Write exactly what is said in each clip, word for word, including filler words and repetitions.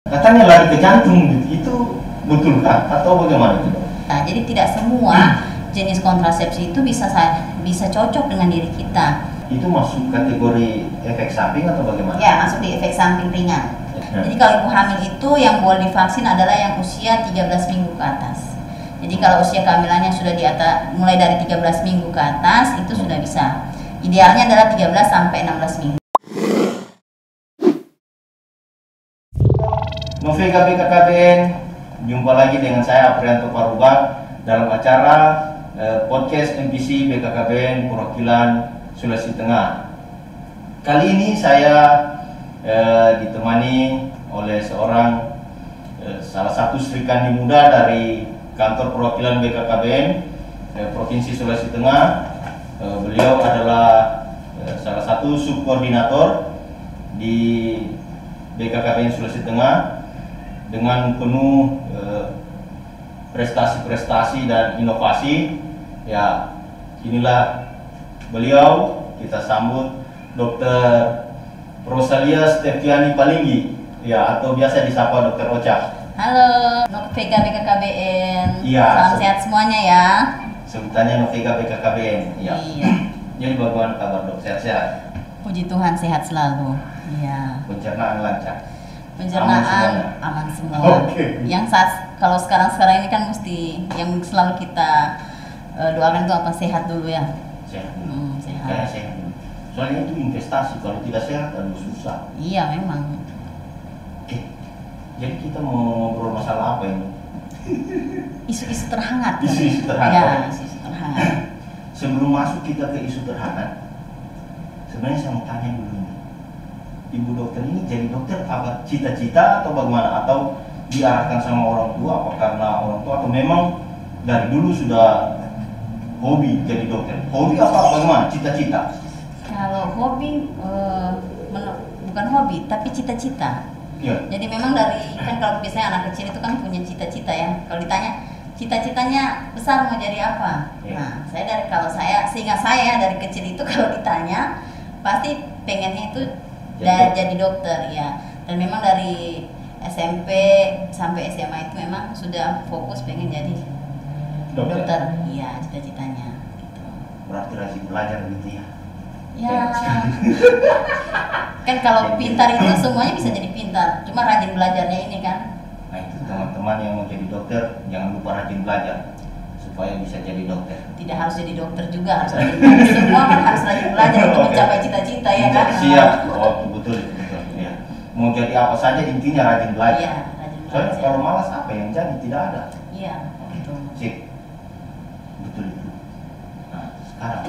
Katanya lari ke jantung, itu betulkah atau bagaimana itu? Nah, jadi tidak semua jenis kontrasepsi itu bisa bisa cocok dengan diri kita. Itu masuk kategori efek samping atau bagaimana? Ya, masuk di efek samping ringan. Ya. Jadi kalau ibu hamil itu yang boleh divaksin adalah yang usia tiga belas minggu ke atas. Jadi kalau usia kehamilannya sudah di atas, mulai dari tiga belas minggu ke atas itu sudah bisa. Idealnya adalah tiga belas sampai enam belas minggu. Novega B K K B N, jumpa lagi dengan saya Aprianto Parubat dalam acara eh, podcast M P C B K K B N Perwakilan Sulawesi Tengah. Kali ini saya eh, ditemani oleh seorang eh, salah satu Sri Kandi muda dari kantor perwakilan B K K B N eh, Provinsi Sulawesi Tengah. Eh, beliau adalah eh, salah satu subkoordinator di B K K B N Sulawesi Tengah dengan penuh prestasi-prestasi dan inovasi. Ya, inilah beliau, kita sambut Dokter Rosalia Stefiani Palinggi, ya, atau biasa disapa Dokter Ocha. Halo, Novega B K K B N. Iya. Salam sehat semuanya ya. Sebutannya Novega B K K B N. Ya. Iya. Jadi bagaimana kabar dok? Sehat-sehat? Puji Tuhan sehat selalu. Iya. Pencernaan lancar? Pencernaan aman semua. Oke. Okay. Yang saat kalau sekarang-sekarang ini kan mesti yang selalu kita uh, doakan itu apa, sehat dulu ya. Sehat. Hmm, sehat. Kayak sehat. Soalnya itu investasi, kalau tidak sehat aduh susah. Iya memang. Oke. Jadi kita mau ngobrol masalah apa ini? Isu-isu terhangat. Isu-isu terhangat. Ya, isu-isu terhangat. Sebelum masuk kita ke isu terhangat, sebenarnya saya mau tanya dulu nih. Ibu dokter ini jadi dokter apa cita-cita atau bagaimana, atau diarahkan sama orang tua, apa karena orang tua, atau memang dari dulu sudah hobi jadi dokter? Hobi apa bagaimana? Cita-cita? Kalau hobi uh, bukan hobi tapi cita-cita. Ya. Jadi memang dari kan kalau biasanya anak kecil itu kan punya cita-cita ya. Kalau ditanya cita-citanya besar mau jadi apa? Ya. Nah, saya dari kalau saya sehingga saya dari kecil itu kalau ditanya pasti pengennya itu jadi, jadi dokter ya. Dan memang dari S M P sampai S M A itu memang sudah fokus pengen jadi Dokter. dokter. Iya, cita-citanya gitu. Berarti rajin belajar gitu ya? Ya. Kan kalau pintar itu semuanya bisa jadi pintar. Cuma rajin belajarnya ini kan. Nah itu teman-teman yang mau jadi dokter jangan lupa rajin belajar supaya bisa jadi dokter. Tidak harus jadi dokter juga, harus rajin belajar. Semua kan harus rajin belajar untuk mencapai cita-cita ya kan. Siap. Oh betul betul ya. Mau jadi apa saja intinya rajin belajar. Iya, rajin Soalnya belajar. kalau malas apa yang jadi, tidak ada. Iya, betul. Sip. Betul itu. Nah sekarang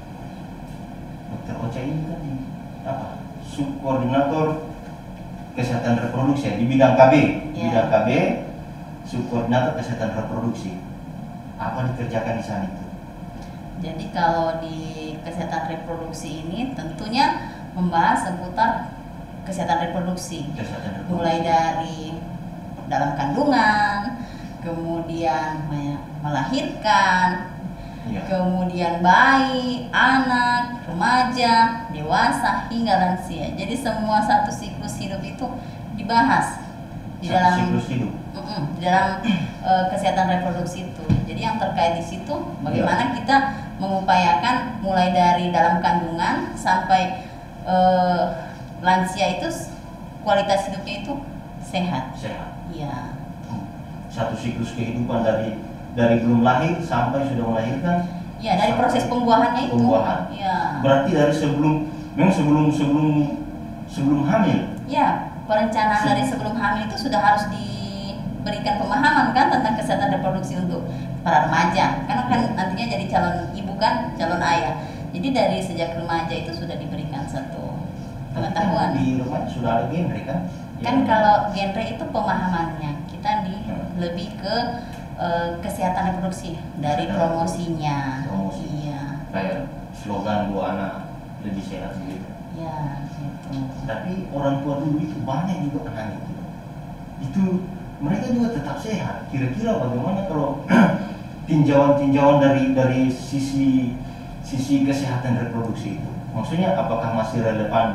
Dokter Ocha ini kan di apa? Subkoordinator kesehatan reproduksi ya, di bidang K B, Ya. bidang K B, subkoordinator kesehatan reproduksi. Apa dikerjakan di sana itu? Jadi kalau di kesehatan reproduksi ini tentunya membahas seputar kesehatan reproduksi. Kesehatan reproduksi. Mulai dari dalam kandungan, kemudian melahirkan, Ya. kemudian bayi, anak, remaja, dewasa hingga lansia. Jadi semua satu siklus hidup itu dibahas di Satu dalam siklus hidup. Mm-mm, di dalam uh, kesehatan reproduksi itu. Jadi yang terkait di situ bagaimana kita mengupayakan mulai dari dalam kandungan sampai uh, lansia itu kualitas hidupnya itu sehat. Sehat. Iya. Satu siklus kehidupan dari dari belum lahir sampai sudah melahirkan. Iya, dari proses pembuahannya itu. Pembuahan. Iya. Berarti dari sebelum memang sebelum sebelum sebelum hamil. Ya, perencanaan dari sebelum hamil itu sudah harus diberikan pemahaman kan tentang kesehatan reproduksi untuk para remaja. Karena kan nantinya jadi calon ibu kan, calon ayah. Jadi dari sejak remaja itu sudah diberikan satu pengetahuan. Di rumah sudah ada genre kan? Kan Ya. kalau genre itu pemahamannya, kita di Hmm. lebih ke uh, kesehatan reproduksi dari promosinya. Promosi. Iya. Kayak slogan dua anak lebih sehat gitu. Ya, gitu. Tapi orang tua dulu itu banyak juga anak itu. Itu mereka juga tetap sehat. Kira-kira bagaimana kalau tinjauan-tinjauan dari dari sisi sisi kesehatan reproduksi itu? Maksudnya apakah masih relevan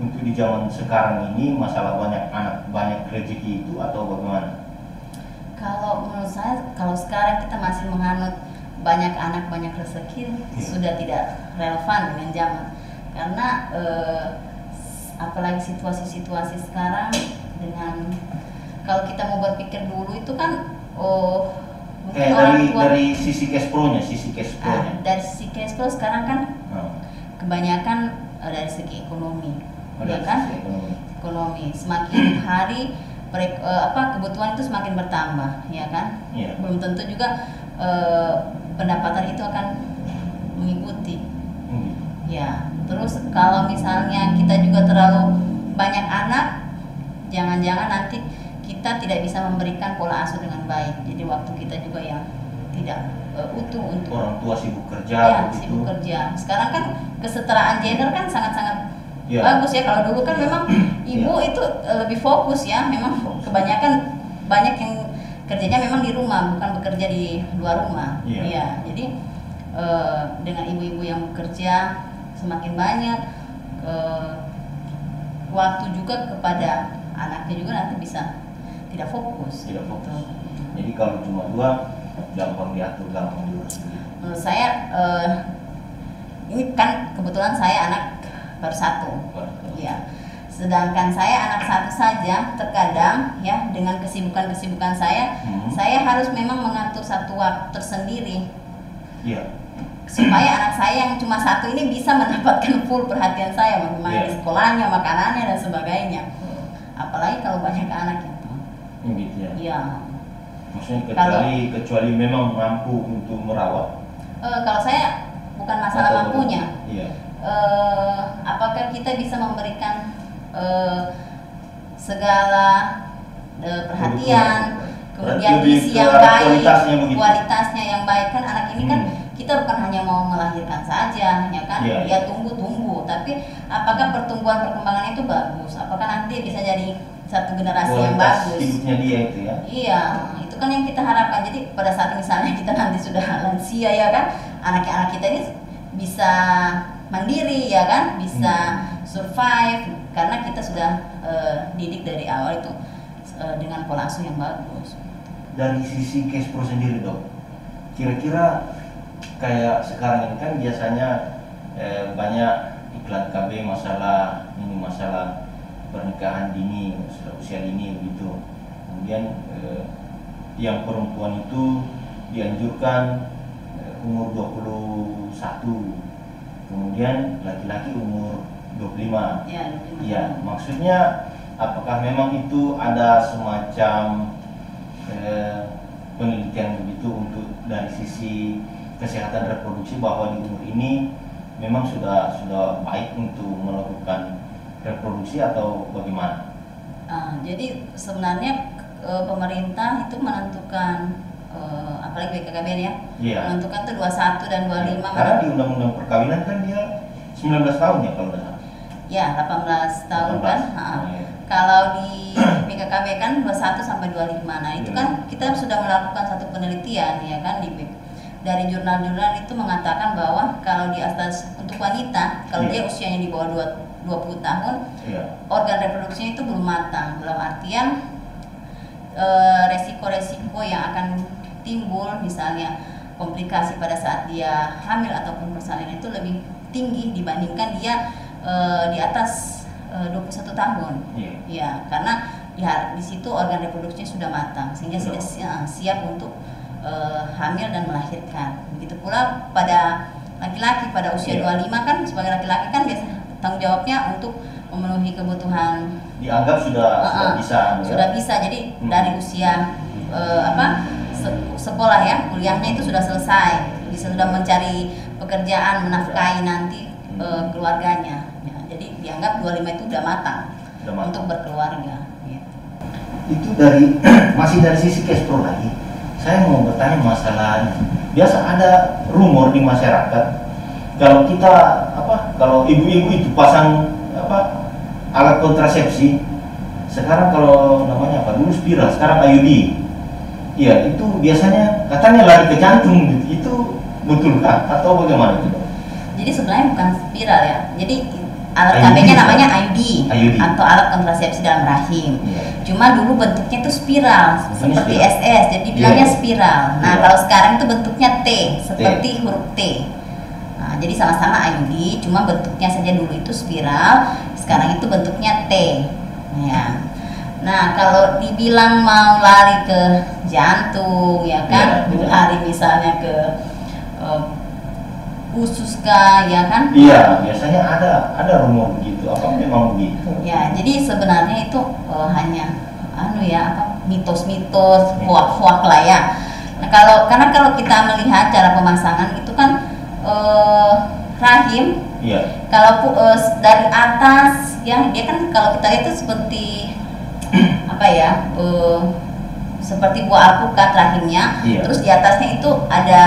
untuk di zaman sekarang ini masalah banyak anak banyak rezeki itu atau bagaimana? Kalau menurut saya, kalau sekarang kita masih menganut banyak anak banyak rezeki, ya. Sudah tidak relevan dengan zaman. Karena eh, apalagi situasi-situasi sekarang dengan, kalau kita mau berpikir dulu itu kan, oh mungkin eh, orang dari tua, dari sisi cash flow-nya, sisi cash flow-nya. ah, dari sisi cash flow sekarang kan Hmm. kebanyakan eh, dari segi ekonomi, Oh, ya dari kan? sisi ekonomi. Ekonomi semakin hari perek- eh, apa kebutuhan itu semakin bertambah, ya kan? Iya. Belum tentu juga eh, pendapatan itu akan mengikuti. Hmm. Ya, terus kalau misalnya kita juga terlalu banyak anak, jangan-jangan nanti kita tidak bisa memberikan pola asuh dengan baik. Jadi waktu kita juga yang tidak uh, utuh untuk Orang tua sibuk kerja, ya, begitu. sibuk kerja. Sekarang kan kesetaraan gender kan sangat-sangat Ya. bagus ya. Kalau dulu kan memang ibu Ya. itu uh, lebih fokus ya. Memang kebanyakan banyak yang kerjanya memang di rumah, bukan bekerja di luar rumah. Iya. Ya, jadi uh, dengan ibu-ibu yang bekerja semakin banyak, uh, waktu juga kepada anaknya juga nanti bisa tidak fokus. Tidak fokus. Gitu. Jadi kalau cuma dua, gampang diatur, gampang diurus. Menurut saya uh, ini kan kebetulan saya anak baru satu, ya. Sedangkan saya anak satu saja, terkadang ya dengan kesibukan-kesibukan saya, Hmm. saya harus memang mengatur satu waktu tersendiri Iya. supaya anak saya yang cuma satu ini bisa mendapatkan full perhatian saya, bagaimana Yeah. di sekolahnya, makanannya dan sebagainya. Apalagi kalau banyak anak itu. Hmm, gitu ya. Ya. Maksudnya kecuali kecuali memang mampu untuk merawat. Eh, kalau saya bukan masalah Atau- mampunya. Iya. Eh, apakah kita bisa memberikan eh, segala eh, perhatian, kemudian Lebih gizi ke yang arah baik, kualitasnya begitu. kualitasnya yang baik. Kan anak ini kan Hmm. kita bukan hanya mau melahirkan saja, ya kan? Iya, Ya iya. tunggu-tunggu, tapi apakah pertumbuhan perkembangan itu bagus? Apakah nanti bisa jadi satu generasi yang Kualitas bagus? hidupnya dia itu ya. Iya, itu kan yang kita harapkan. Jadi pada saat misalnya kita nanti sudah lansia ya kan, anak-anak kita ini bisa mandiri ya kan, bisa survive karena kita sudah eh, didik dari awal itu eh, dengan pola asuh yang bagus. Dari sisi cash flow sendiri dok, kira-kira kayak sekarang ini kan biasanya eh, banyak iklan K B masalah ini masalah pernikahan dini, masalah usia dini begitu. Kemudian eh, yang perempuan itu dianjurkan eh, umur dua puluh satu, kemudian laki-laki umur dua puluh lima. Ya, Iya, maksudnya apakah memang itu ada semacam eh, penelitian begitu untuk dari sisi kesehatan reproduksi bahwa di umur ini memang sudah sudah baik untuk melakukan reproduksi atau bagaimana? Ah, jadi sebenarnya eh, pemerintah itu menentukan eh, apalagi B K K B N ya, Iya. menentukan tuh dua puluh satu dan dua puluh lima. Karena di undang-undang perkawinan kan dia sembilan belas tahun ya kalau tidak salah. Ya, delapan belas tahun kan. delapan belas. Ha. Oh, iya. Kalau di B K K B kan dua puluh satu sampai dua puluh lima. Nah, itu Iya. kan kita sudah melakukan satu penelitian ya kan di B- dari jurnal-jurnal itu mengatakan bahwa kalau di atas untuk wanita, kalau Iya. dia usianya di bawah dua puluh tahun, Iya. organ reproduksinya itu belum matang. Dalam artian eh, resiko-resiko yang akan timbul misalnya komplikasi pada saat dia hamil ataupun persalinan itu lebih tinggi dibandingkan dia eh, di atas eh, dua puluh satu tahun. Iya. Ya, karena di, di situ organ reproduksinya sudah matang sehingga Betul. sudah siap, siap untuk eh, hamil dan melahirkan. Begitu pula pada laki-laki pada usia Iya. dua puluh lima kan sebagai laki-laki kan biasa tanggung jawabnya untuk memenuhi kebutuhan Dianggap sudah uh, sudah uh, bisa. ya? sudah bisa. Jadi Hmm. dari usia eh, apa se- sekolah ya kuliahnya itu sudah selesai, bisa sudah mencari pekerjaan menafkahi nanti eh, keluarganya. Ya, jadi dianggap dua puluh lima itu udah matang Sudah matang. untuk berkeluarga. Gitu. Itu dari masih dari sisi cash flow lagi. Saya mau bertanya masalah biasa ada rumor di masyarakat kalau kita apa kalau ibu-ibu itu pasang apa alat kontrasepsi sekarang kalau namanya apa dulu spiral sekarang I U D. Iya itu biasanya katanya lari ke jantung gitu. Itu betulkah atau bagaimana itu? Jadi sebenarnya bukan spiral ya. Jadi alat I U D K B-nya ya? namanya I U D, I U D. atau alat kontrasepsi dalam rahim. Iya. Cuma dulu bentuknya itu spiral, Bentuknya seperti spiral. S S, jadi bilangnya Iya. spiral. Nah, Iya. kalau sekarang itu bentuknya T, seperti huruf T. Nah, jadi sama-sama I U D, cuma bentuknya saja dulu itu spiral, sekarang itu bentuknya T. Ya. Nah, kalau dibilang mau lari ke jantung, ya kan, Iya, iya. lari misalnya ke uh, usus kah, ya kan? Iya, biasanya ada ada rumor begitu. Apa memang begitu? Ya, jadi sebenarnya itu uh, hanya anu ya, apa mitos-mitos, hoak-hoak lah ya. Nah, kalau karena kalau kita melihat cara pemasangan itu kan uh, rahim, Iya. kalau uh, dari atas ya dia kan kalau kita lihat itu seperti apa ya, uh, seperti buah alpukat rahimnya. Iya. Terus di atasnya itu ada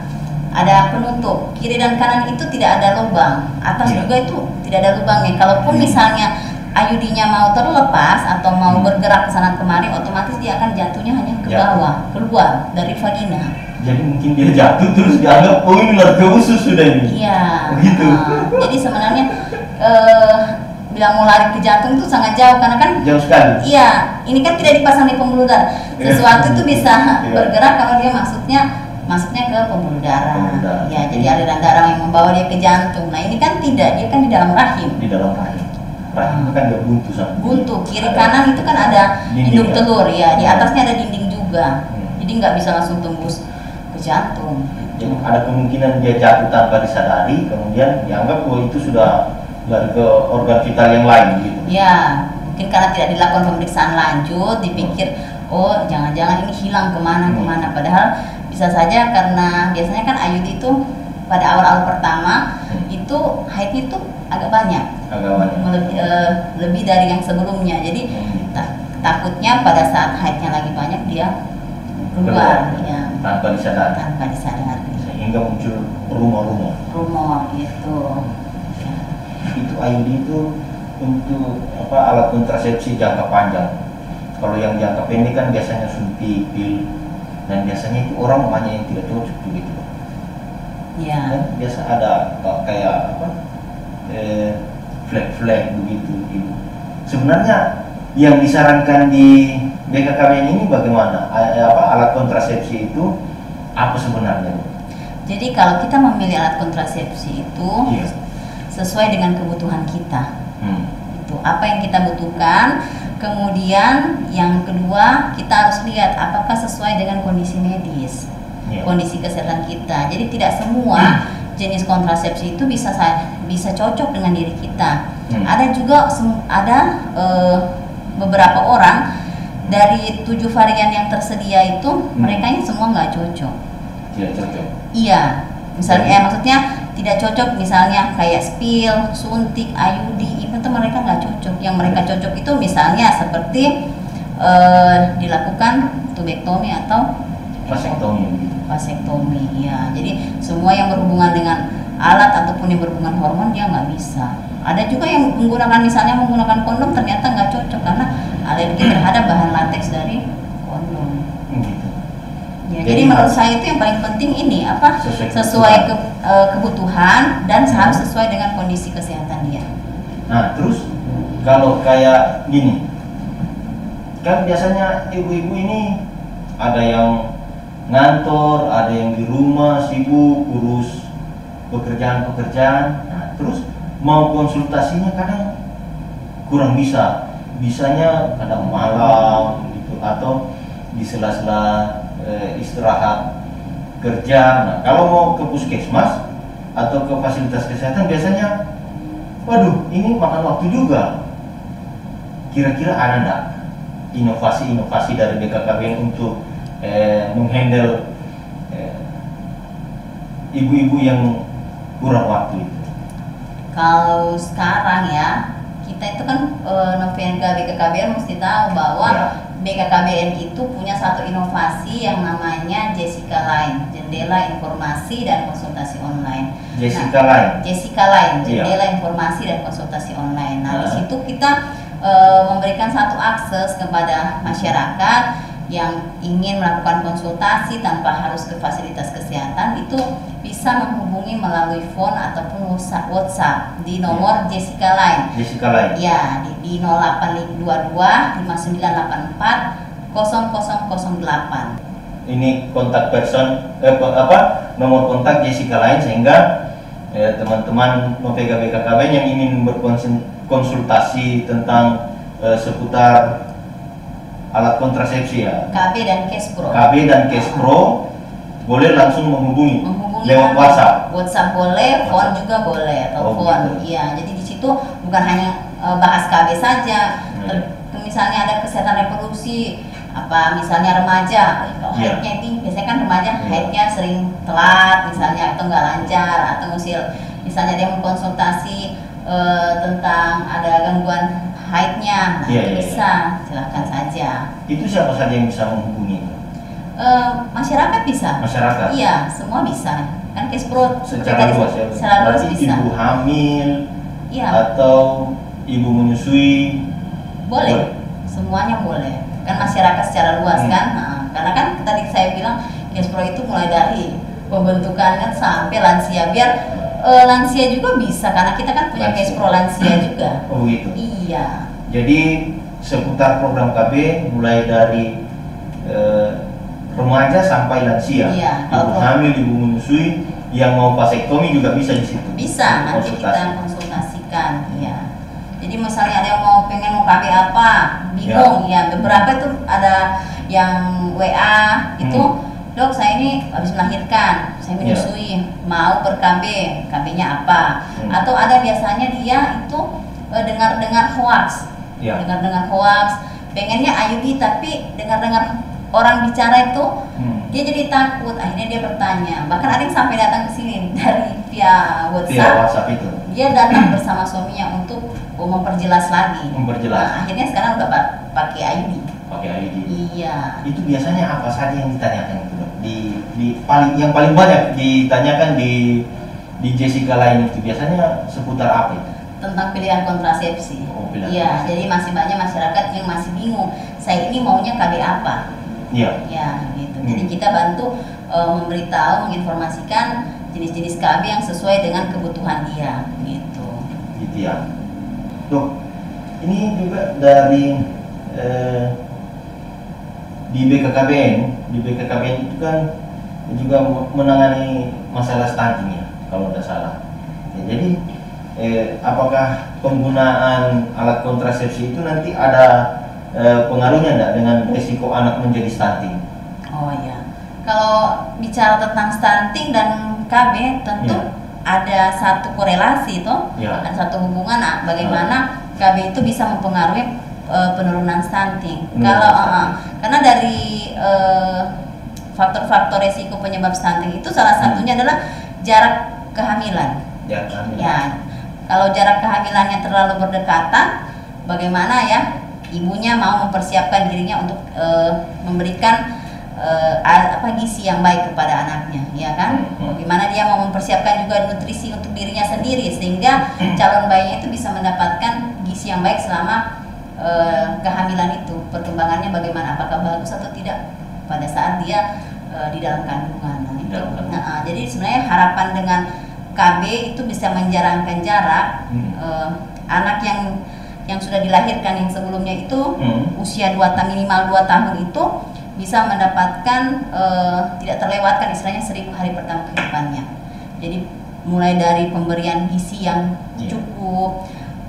ada penutup, kiri dan kanan itu tidak ada lubang, atas Iya. juga itu tidak ada lubangnya. Kalaupun Hmm. misalnya I U D-nya mau terlepas atau mau Hmm. bergerak ke sana kemari, otomatis dia akan jatuhnya hanya ke Ya. bawah, keluar dari vagina. Jadi mungkin dia jatuh terus dianggap oh ini lari ke usus sudah ini. Iya. Begitu. Nah, jadi sebenarnya eh, bilang mau lari ke jantung itu sangat jauh karena kan Jauh sekali. iya, ini kan tidak dipasang di pembuluh darah. Sesuatu itu bisa Iya. bergerak kalau dia maksudnya masuknya ke pembuluh darah. Pembuluh darah. Ya, jadi aliran darah yang membawa dia ke jantung. Nah, ini kan tidak, dia kan di dalam rahim. Di dalam rahim. Rahim itu kan dia buntu sama. Buntu, kiri Ada kanan itu kan ada dinding induk ya? telur ya, di Hmm. atasnya ada dinding juga. Hmm. Jadi nggak bisa langsung tembus ke jantung. Jadi ada kemungkinan dia jatuh tanpa disadari, kemudian dianggap bahwa itu sudah lari ke organ vital yang lain gitu. Ya, mungkin karena tidak dilakukan pemeriksaan lanjut, dipikir oh jangan-jangan ini hilang kemana-kemana. Padahal bisa saja karena biasanya kan I U D itu pada awal-awal pertama Hmm. itu haidnya itu agak banyak, Agak banyak. lebih, eh, lebih dari yang sebelumnya. Jadi Hmm. ta- takutnya pada saat haidnya lagi banyak dia keluar, ya, tanpa disadari, tanpa disadari. sehingga muncul rumor-rumor. Rumor gitu. Ya. Itu I U D itu untuk apa alat kontrasepsi jangka panjang. Kalau yang jangka pendek kan biasanya suntik, pil, dan biasanya itu orang banyak yang tidak cocok begitu. Ya. Dan biasa ada uh, kayak apa eh, flag-flag begitu ibu. Sebenarnya yang disarankan di B K K B N ini bagaimana? A- apa alat kontrasepsi itu apa sebenarnya? Jadi kalau kita memilih alat kontrasepsi itu Iya. sesuai dengan kebutuhan kita. Hmm. Itu apa yang kita butuhkan. Kemudian yang kedua kita harus lihat apakah sesuai dengan kondisi medis, Iya. kondisi kesehatan kita. Jadi tidak semua jenis kontrasepsi itu bisa sa- bisa cocok dengan diri kita. Hmm. Ada juga sem- ada eh, beberapa orang dari tujuh varian yang tersedia itu mereka ini semua nggak cocok. Tidak cocok. Iya, misalnya Jadi- eh, maksudnya tidak cocok misalnya kayak spil, suntik, I U D itu tuh mereka nggak cocok. Yang mereka cocok itu misalnya seperti eh, dilakukan tubektomi atau Vasektomi begitu. vasektomi. Ya, jadi semua yang berhubungan dengan alat ataupun yang berhubungan hormon dia nggak bisa. Ada juga yang menggunakan misalnya menggunakan kondom ternyata nggak cocok karena alergi terhadap bahan lateks dari kondom. Begitu. Ya, Jadi jadi menurut harus- saya itu yang paling penting ini apa Sesuai sesuai kebutuhan. ke- eh, kebutuhan dan Hmm. harus sesuai dengan kondisi kesehatan dia. Nah, terus kalau kayak gini, kan biasanya ibu-ibu ini ada yang ngantor, ada yang di rumah sibuk urus pekerjaan-pekerjaan. Nah, terus mau konsultasinya kadang kurang bisa, bisanya kadang malam gitu atau di sela-sela eh, istirahat kerja. Nah, kalau mau ke puskesmas atau ke fasilitas kesehatan biasanya waduh, ini makan waktu juga. Kira-kira ada enggak inovasi-inovasi dari B K K B N untuk eh, menghandle eh, ibu-ibu yang kurang waktu itu? Kalau sekarang ya kita itu kan eh, Novenga B K K B N mesti tahu bahwa Ya. B K K B N itu punya satu inovasi yang namanya Jessica Line, Jendela Informasi dan Konsultasi Online. Jessica Nah, Line. Jessica Line, Iya. Jendela Informasi dan Konsultasi Online. Nah, di Nah. situ kita e, memberikan satu akses kepada masyarakat yang ingin melakukan konsultasi tanpa harus ke fasilitas kesehatan itu bisa menghubungi melalui phone ataupun WhatsApp di nomor ya. Jessica Line. Jessica Line. Ya, di, di nol delapan dua dua lima sembilan delapan empat nol nol nol nol delapan. Ini kontak person eh, apa nomor kontak Jessica Line sehingga eh, teman-teman Nopega B K K B N yang ingin berkonsultasi tentang eh, seputar alat kontrasepsi ya, K B dan Kespro. K B dan Kespro boleh langsung menghubungi, menghubungi lewat WhatsApp. WhatsApp boleh, phone juga boleh, telepon. Oh, iya, jadi di situ bukan hanya e, bahas K B saja. Hmm. Misalnya ada kesehatan reproduksi, apa misalnya remaja, kalau yeah. haidnya ini biasanya kan remaja yeah. haidnya sering telat misalnya atau nggak lancar atau usil. Misalnya dia mau konsultasi e, tentang ada gangguan haidnya, nah yeah, itu yeah, bisa, yeah. silahkan saja. Itu siapa saja yang bisa menghubungi? Uh, masyarakat bisa. Masyarakat. Iya, semua bisa. Kan Kespro secara luas ya. Secara luas bisa. Ibu hamil, iya. atau ibu menyusui. Boleh. boleh. Semuanya boleh. Kan masyarakat secara luas hmm. kan. Nah, karena kan tadi saya bilang Kespro itu mulai dari pembentukannya sampai lansia biar Uh, lansia juga bisa karena kita kan punya Kespro lansia juga. Oh gitu. Iya. Jadi seputar program K B mulai dari uh, remaja sampai lansia. Iya. Ibu hamil, ibu menyusui, yang mau vasektomi juga bisa di situ. Bisa nanti kita konsultasikan. Iya. Jadi misalnya ada yang mau pengen mau K B apa, bingung ya. ya beberapa itu ada yang W A itu. Hmm. Dok, saya ini habis melahirkan, saya menyusui, yeah. mau ber-K B, K B-nya apa? Hmm. Atau ada biasanya dia itu e, dengar-dengar hoax, yeah. dengar-dengar hoax, pengennya I U D tapi dengar-dengar orang bicara itu, hmm. dia jadi takut, akhirnya dia bertanya. Bahkan ada yang sampai datang ke sini dari via WhatsApp, via WhatsApp itu. Dia datang bersama suaminya untuk oh, memperjelas lagi. Memperjelas. Nah, akhirnya sekarang udah pakai I U D. Pakai I U D. Iya. Itu biasanya apa saja yang ditanyakan itu? Di, di paling yang paling banyak ditanyakan di di Jessica Line itu biasanya seputar apa itu? Tentang pilihan kontrasepsi. Oh, pilihan iya, kontrasepsi. Jadi masih banyak masyarakat yang masih bingung. Saya ini maunya K B apa? Iya. Ya, gitu. Hmm. Jadi kita bantu e, memberitahu, menginformasikan jenis-jenis K B yang sesuai dengan kebutuhan dia, gitu. Gitu ya. Dok, ini juga dari eh, di B K K B N, di B K K B N itu kan juga menangani masalah stunting ya, kalau tidak salah. Ya, jadi eh, apakah penggunaan alat kontrasepsi itu nanti ada eh, pengaruhnya enggak dengan risiko anak menjadi stunting? Oh iya, kalau bicara tentang stunting dan K B tentu ya. ada satu korelasi toh, ya. ada satu hubungan. Nah, bagaimana K B itu bisa mempengaruhi Uh, penurunan stunting. Kalau uh, karena dari faktor-faktor uh, resiko penyebab stunting itu salah satunya hmm. adalah jarak kehamilan. Jarak kehamilan. Ya, kalau jarak kehamilannya terlalu berdekatan, bagaimana ya ibunya mau mempersiapkan dirinya untuk uh, memberikan uh, apa gizi yang baik kepada anaknya, ya kan? Hmm. Bagaimana dia mau mempersiapkan juga nutrisi untuk dirinya sendiri sehingga calon bayinya itu bisa mendapatkan gizi yang baik selama Uh, kehamilan itu, perkembangannya bagaimana, apakah bagus atau tidak pada saat dia uh, di dalam kandungan. Nah, itu. Nah, uh, jadi sebenarnya harapan dengan K B itu bisa menjarangkan jarak hmm. uh, anak yang yang sudah dilahirkan yang sebelumnya itu hmm. usia dua tahun minimal dua tahun itu bisa mendapatkan uh, tidak terlewatkan istilahnya seribu hari pertama kehidupannya. Jadi mulai dari pemberian gizi yang yeah. cukup,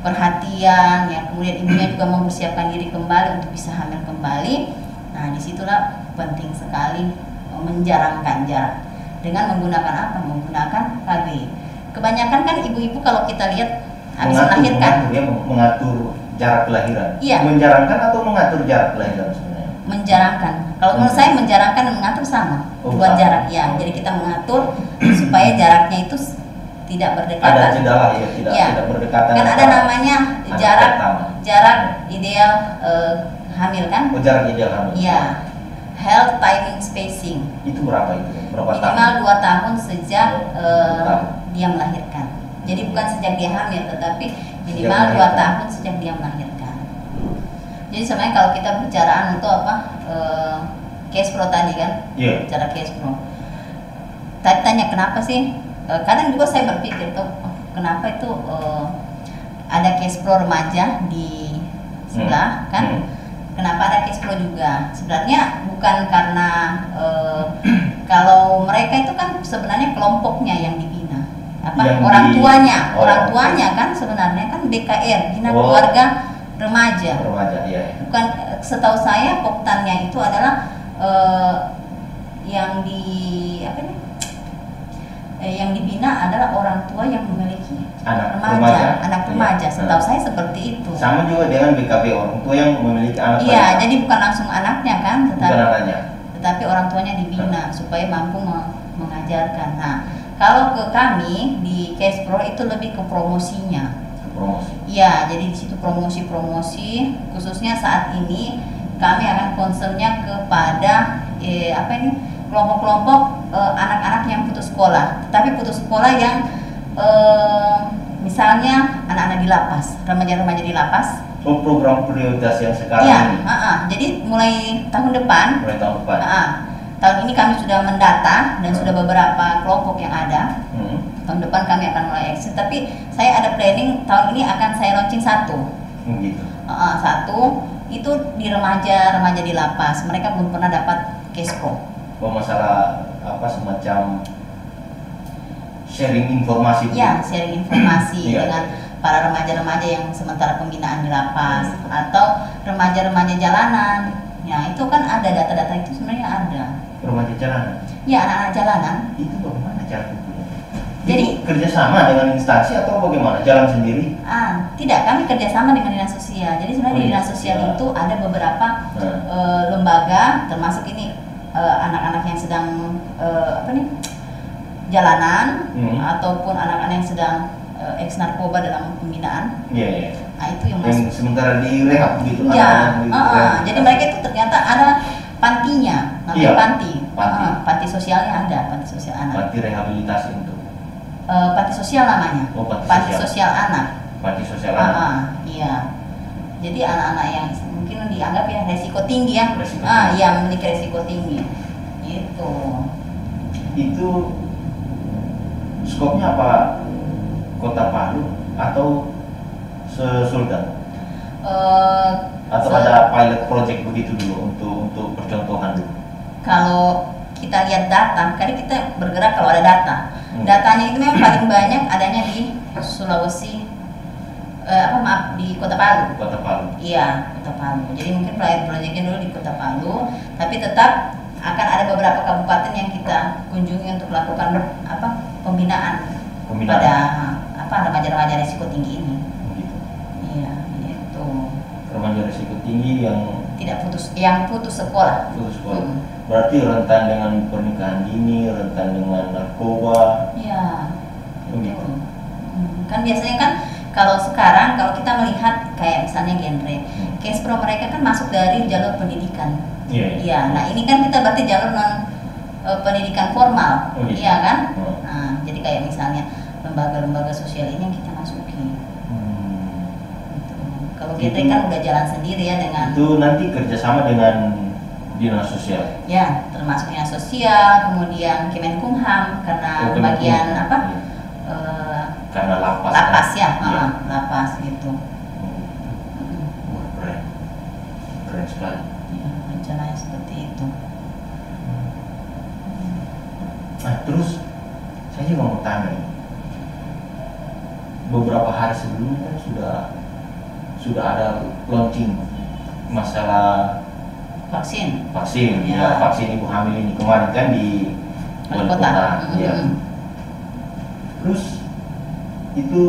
perhatian, ya kemudian ibunya juga mempersiapkan diri kembali untuk bisa hamil kembali. Nah, disitulah penting sekali menjarangkan jarak dengan menggunakan apa? Menggunakan K B. Kebanyakan kan ibu-ibu kalau kita lihat habis melahirkan, mengatur, ya, mengatur jarak kelahiran. Iya. Menjarangkan atau mengatur jarak kelahiran sebenarnya? Menjarangkan. Kalau menurut saya menjarangkan dan mengatur sama. Oh, buat sama. jarak, ya. Jadi kita mengatur supaya jaraknya itu tidak berdekatan. Ada jeda lah ya, tidak, ya. tidak berdekatan. Kan ada namanya jarak jarak ideal uh, hamil kan? Oh, jarak ideal hamil. Iya. Health timing spacing. Itu berapa itu? Berapa Minimal tahun? dua tahun sejak oh, uh, tahun. dia melahirkan. Jadi bukan sejak dia hamil, tetapi minimal dua tahun sejak dia melahirkan. Jadi sebenarnya kalau kita bicaraan itu apa? Uh, cash flow tadi kan, Iya. bicara cash flow. Tadi tanya kenapa sih? E, kadang juga saya berpikir tuh, oh, kenapa itu e, ada cash flow remaja di sebelah, hmm. kan? Hmm. Kenapa ada cash flow juga? Sebenarnya bukan karena e, kalau mereka itu kan sebenarnya kelompoknya yang dibina, apa Yang orang di- tuanya, oh, orang oke. tuanya kan sebenarnya kan B K R, bina Oh. keluarga remaja. Remaja, iya. Bukan, setahu saya poktannya itu adalah eh, yang di apa nih eh, yang dibina adalah orang tua yang memiliki Anak remaja, remaja. anak Iya. remaja. Setahu Nah. saya seperti itu. Sama juga dengan B K B, orang tua yang memiliki anak Iya, balita. jadi bukan langsung anaknya kan, Bukan tetapi anaknya. tetapi orang tuanya dibina supaya mampu me- mengajarkan. Nah, kalau ke kami di Cash Pro itu lebih ke promosinya. Promosi. Iya, jadi di situ promosi-promosi, khususnya saat ini kami akan concernnya kepada eh, apa ini kelompok-kelompok eh, anak-anak yang putus sekolah, tapi putus sekolah yang eh, misalnya anak-anak di lapas, remaja-remaja di lapas. Oh, program prioritas yang sekarang Iya, ini. ha-ha. Jadi mulai tahun depan, Mulai tahun depan. ha-ha, tahun ini kami sudah mendata dan sudah beberapa kelompok yang ada. Hmm. Tahun depan kami akan mulai exit, tapi saya ada planning tahun ini akan saya launching satu. Begitu. Uh, satu itu di remaja-remaja di lapas, mereka belum pernah dapat cash flow. Oh, masalah apa semacam sharing informasi. Ya, sharing informasi Iya. dengan para remaja-remaja yang sementara pembinaan di lapas atau remaja-remaja jalanan. Ya, itu kan ada data-data itu sebenarnya ada. Remaja jalanan. Ya, anak-anak jalanan. Itu bagaimana cara itu? Jadi- Itu kerjasama dengan instansi atau bagaimana? Jalan sendiri? Ah, tidak, kami kerjasama dengan dinas sosial. Jadi sebenarnya Oh, di dinas dinas sosial sosial. itu ada beberapa Nah. eh, lembaga, termasuk ini eh, anak-anak yang sedang eh, apa nih jalanan Hmm. ataupun anak-anak yang sedang eh, ex narkoba dalam pembinaan. Iya, iya. Nah itu yang Yang masuk. sementara di rehab gitu. Ya, anak-anak di ah, ah. rehab. Jadi mereka itu ternyata ada pantinya, namanya Iya, panti. panti. Ah, panti sosialnya ada, panti sosial anak. Panti rehabilitasi untuk Eh, panti sosial namanya. Oh, panti sosial. sosial anak. panti sosial Ah, anak. ah, iya. Jadi anak-anak yang mungkin dianggap ya resiko tinggi ya, Resiko ah, tinggi. yang memiliki resiko tinggi. Itu. Itu skopnya apa? Kota Palu atau se-Sultan? Eh, Atau se- ada pilot project begitu dulu untuk untuk percontohan dulu? Kalau kita lihat data, kadang kita bergerak kalau ada data. Hmm. Datanya itu memang paling banyak adanya di Sulawesi, eh, apa maaf di Kota Palu. Kota Palu. Iya, Kota Palu. Jadi mungkin pilot projectnya dulu di Kota Palu, tapi tetap akan ada beberapa kabupaten yang kita kunjungi untuk melakukan apa pembinaan, Pembinaan. pada apa remaja-remaja risiko tinggi ini. Begitu. Iya, itu Remaja risiko tinggi yang tidak putus, yang putus sekolah. putus sekolah. Hmm. Berarti rentan dengan pernikahan dini, rentan dengan narkoba. Iya. Begitu. Betul. Hmm, Kan biasanya kan kalau sekarang kalau kita melihat kayak misalnya genre, Hmm. cash pro mereka kan masuk dari jalur pendidikan. Iya. Iya. Nah ini kan kita berarti jalur non eh, pendidikan formal, Oh, gitu. iya kan? Hmm. Nah jadi kayak misalnya lembaga-lembaga sosial ini yang kita masuki. Hmm. Gitu. Kalau Itu- genre kan udah jalan sendiri ya dengan Itu nanti kerjasama dengan dinas sosial. ya termasuk dinas sosial, kemudian Kemenkumham karena Oh, bagian Kemenkumham. apa? Iya. eh, Karena lapas. lapas kan? ya, Iya. ah, lapas gitu. Hmm. Wah, keren. Keren sekali. Ya, rencananya seperti itu. Nah, terus saya juga mau tanya nih. Beberapa hari sebelumnya kan sudah sudah ada launching masalah Vaksin. vaksin, Ya. ya, vaksin ibu hamil ini kemarin kan di Wali wali kota. kota. Mm-mm. Ya. Terus itu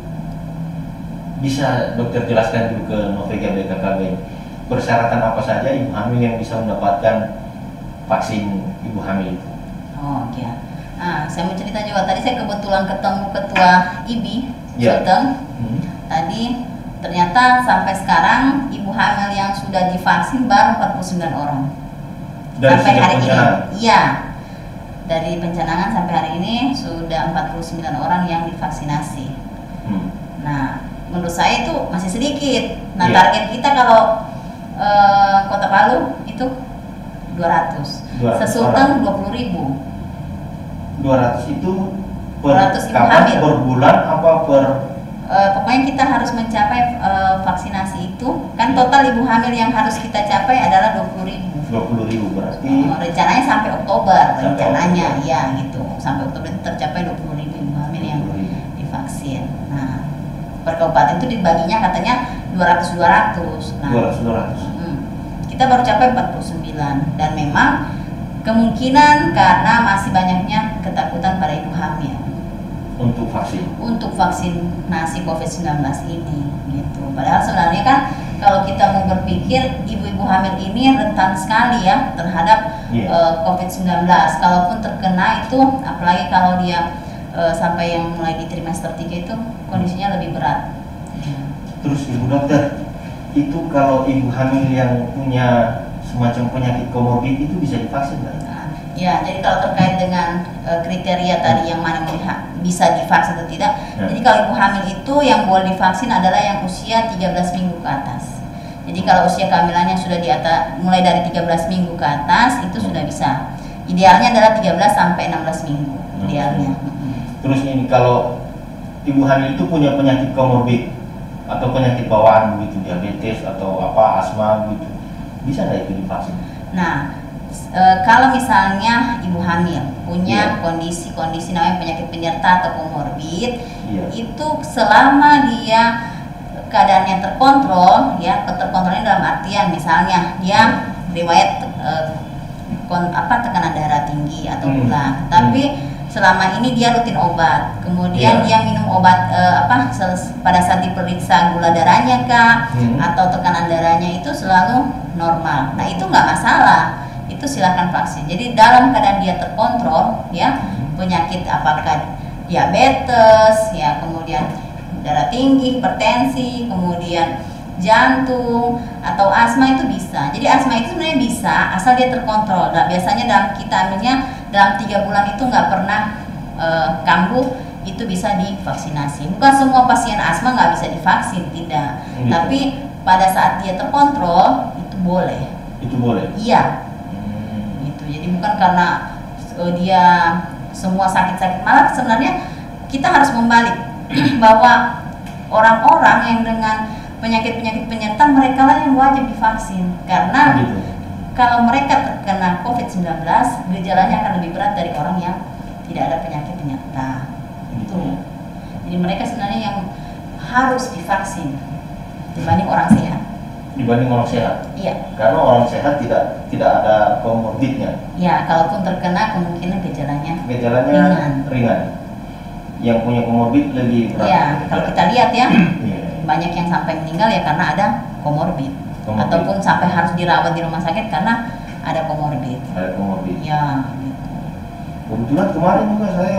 bisa dokter jelaskan dulu ke Novega B K K B persyaratan apa saja ibu hamil yang bisa mendapatkan vaksin ibu hamil itu? Oh iya. Nah, saya mau cerita juga tadi saya kebetulan ketemu ketua I B I Ya. Sulteng. Hmm. Tadi ternyata sampai sekarang ibu hamil yang sudah divaksin baru empat puluh sembilan orang. Dari sampai sejak hari ini. pencanangan? Iya. Dari pencanangan sampai hari ini sudah empat puluh sembilan orang yang divaksinasi. Hmm. Nah, menurut saya itu masih sedikit. Nah, Iya. target kita kalau eh, Kota Palu itu dua ratus. dua ratus Sesulteng dua puluh ribu. dua ratus itu per dua ratus ibu kapan? hamil. Per bulan apa per Uh, pokoknya kita harus mencapai uh, vaksinasi itu, kan total ibu hamil yang harus kita capai adalah dua puluh ribu. dua puluh ribu berarti Uh, rencananya sampai Oktober, Sampai rencananya Oktober. ya gitu. Sampai Oktober itu tercapai dua puluh ribu ibu hamil yang dua puluh ribu. divaksin. Nah, per kabupaten itu dibaginya katanya dua ratus dua ratus. Nah, dua ratus dua ratus. hmm, kita baru capai empat puluh sembilan dan memang kemungkinan karena masih banyaknya ketakutan pada ibu hamil Untuk vaksin. untuk vaksinasi covid sembilan belas ini gitu. Padahal sebenarnya kan kalau kita mau berpikir ibu-ibu hamil ini rentan sekali ya terhadap Iya. uh, covid sembilan belas. Kalaupun terkena itu apalagi kalau dia uh, sampai yang mulai di trimester tiga itu kondisinya lebih berat. Terus ibu dokter, itu kalau ibu hamil yang punya semacam penyakit komorbid itu bisa divaksin nggak? Nah, ya, jadi kalau terkait dengan uh, kriteria tadi yang mana melihat bisa divaksin atau tidak. Ya. Jadi kalau ibu hamil itu yang boleh divaksin adalah yang usia tiga belas minggu ke atas. Jadi kalau usia kehamilannya sudah di atas mulai dari tiga belas minggu ke atas itu sudah bisa. Idealnya adalah tiga belas sampai enam belas minggu idealnya. Terus ini kalau ibu hamil itu punya penyakit komorbid atau penyakit bawaan begitu, diabetes atau apa, asma gitu, bisa nggak itu divaksin? Nah, e, kalau misalnya ibu hamil punya Iya. kondisi-kondisi namanya penyakit penyerta atau komorbid, Iya. itu selama dia keadaannya terkontrol, ya terkontrolnya dalam artian misalnya dia riwayat e, kon, apa tekanan darah tinggi atau Hmm. gula, tapi selama ini dia rutin obat, kemudian Iya. dia minum obat e, apa sel- pada saat diperiksa gula darahnya kah Hmm. atau tekanan darahnya itu selalu normal. Nah itu nggak masalah, itu silahkan vaksin. Jadi dalam keadaan dia terkontrol, ya penyakit apakah diabetes, ya kemudian darah tinggi, hipertensi, kemudian jantung atau asma itu bisa. Jadi asma itu sebenarnya bisa asal dia terkontrol. Nah, biasanya dalam kita ambilnya dalam tiga bulan itu nggak pernah e, kambuh, itu bisa divaksinasi. Bukan semua pasien asma nggak bisa divaksin, tidak. Gitu. Tapi pada saat dia terkontrol itu boleh. Itu boleh. Iya, Hmm. gitu. Jadi bukan karena e, dia semua sakit-sakit, malah sebenarnya kita harus membalik bahwa orang-orang yang dengan penyakit-penyakit penyerta mereka lah yang wajib divaksin karena Gitu. kalau mereka terkena covid sembilan belas gejalanya akan lebih berat dari orang yang tidak ada penyakit penyerta. Gitu. Itu. Jadi mereka sebenarnya yang harus divaksin dibanding orang sehat. Dibanding orang sehat. Iya. Karena orang sehat tidak tidak ada komorbidnya. Ya, kalaupun terkena kemungkinan gejalanya Gejalanya ringan. ringan. Yang punya komorbid lebih berat. Iya, kalau kita lihat ya Iya. banyak yang sampai meninggal ya karena ada komorbid, Komorbid. ataupun sampai harus dirawat di rumah sakit karena ada komorbid. Ada komorbid. Ya, gitu. Kebetulan kemarin juga saya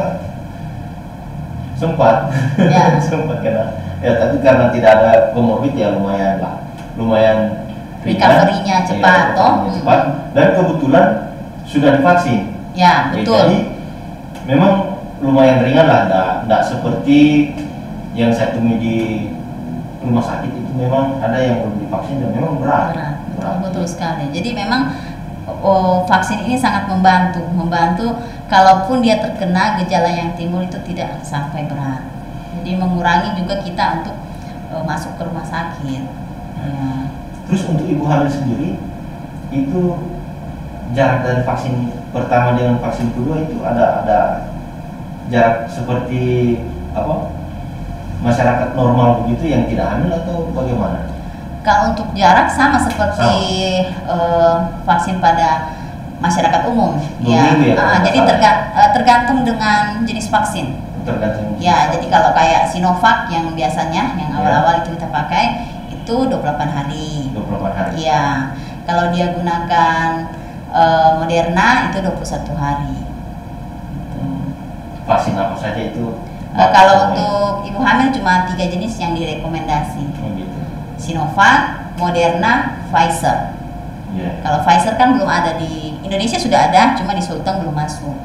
sempat Ya. sempat kena ya, tapi karena tidak ada komorbid ya lumayan lah, lumayan ringan. Recovery-nya cepat, Iya, toh. recovery-nya cepat, dan kebetulan sudah divaksin. Ya, Ya, betul. jadi memang lumayan ringan lah, enggak, enggak seperti yang saya temui di rumah sakit itu memang ada yang belum divaksin dan memang berat. Berat, betul, betul sekali. Jadi memang oh, vaksin ini sangat membantu, membantu kalaupun dia terkena gejala yang timbul itu tidak sampai berat. Jadi mengurangi juga kita untuk eh, masuk ke rumah sakit. Ya. Terus untuk ibu hamil sendiri itu jarak dari vaksin pertama dengan vaksin kedua itu ada ada jarak seperti apa masyarakat normal begitu yang tidak hamil atau bagaimana? Kalau untuk jarak sama seperti eh, vaksin pada masyarakat umum, Dua ya. minggu ya, Ah, kalau jadi nggak terga- eh, tergantung dengan jenis vaksin. Tergantung. Ya, jadi kalau kayak Sinovac yang biasanya yang Ya. awal-awal itu kita pakai itu dua puluh delapan hari. dua puluh delapan hari. Iya. Kalau dia gunakan eh, Moderna itu dua puluh satu hari. Gitu. Vaksin apa saja itu? Eh, kalau untuk ibu hamil cuma tiga jenis yang direkomendasi. Oh, gitu. Sinovac, Moderna, Pfizer. Iya. Kalau Pfizer kan belum ada di Indonesia, sudah ada, cuma di Sulteng belum masuk.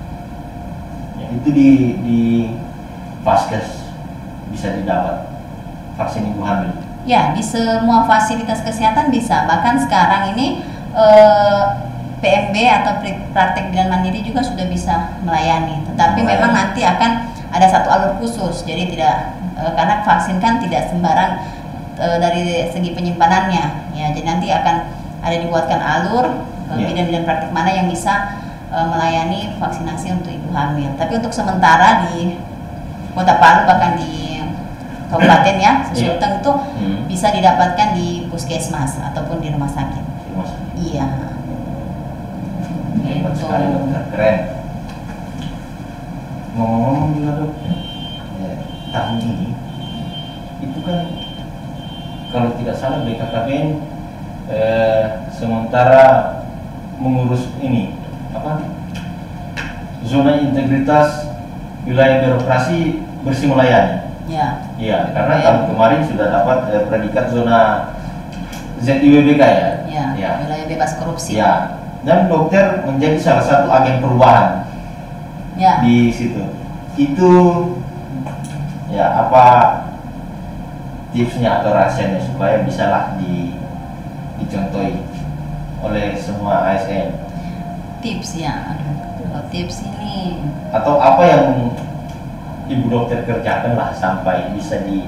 Ya, itu di di Vaskes bisa didapat vaksin ibu hamil. Ya, di semua fasilitas kesehatan bisa. Bahkan sekarang ini eh, P M B atau praktek bidan mandiri juga sudah bisa melayani, tetapi Melayani. memang nanti akan ada satu alur khusus, jadi tidak e, karena vaksin kan tidak sembarang e, dari segi penyimpanannya, ya, jadi nanti akan ada dibuatkan alur e, Ya. bidan-bidan praktek mana yang bisa e, melayani vaksinasi untuk ibu hamil. Tapi untuk sementara di Kota Palu bahkan di kabupaten ya, Sulteng itu Hmm. bisa didapatkan di puskesmas ataupun di rumah sakit. Mas, Iya. hebat Gitu. sekali dokter, keren. Ngomong-ngomong juga dok, ya, tahun ini itu kan kalau tidak salah B K K B N eh, sementara mengurus ini apa zona integritas wilayah birokrasi bersih melayani. Ya. Iya, karena Ya. tahun kemarin sudah dapat eh, predikat zona Z I W B K ya. Ya. Ya. Wilayah bebas korupsi. Ya. Dan dokter menjadi salah satu agen perubahan Ya. di situ. Itu ya apa tipsnya atau rahasianya supaya bisalah di dicontohi oleh semua A S N, Tips ya. Aduh, kalau tips ini atau apa yang ibu dokter kerjakan lah sampai bisa di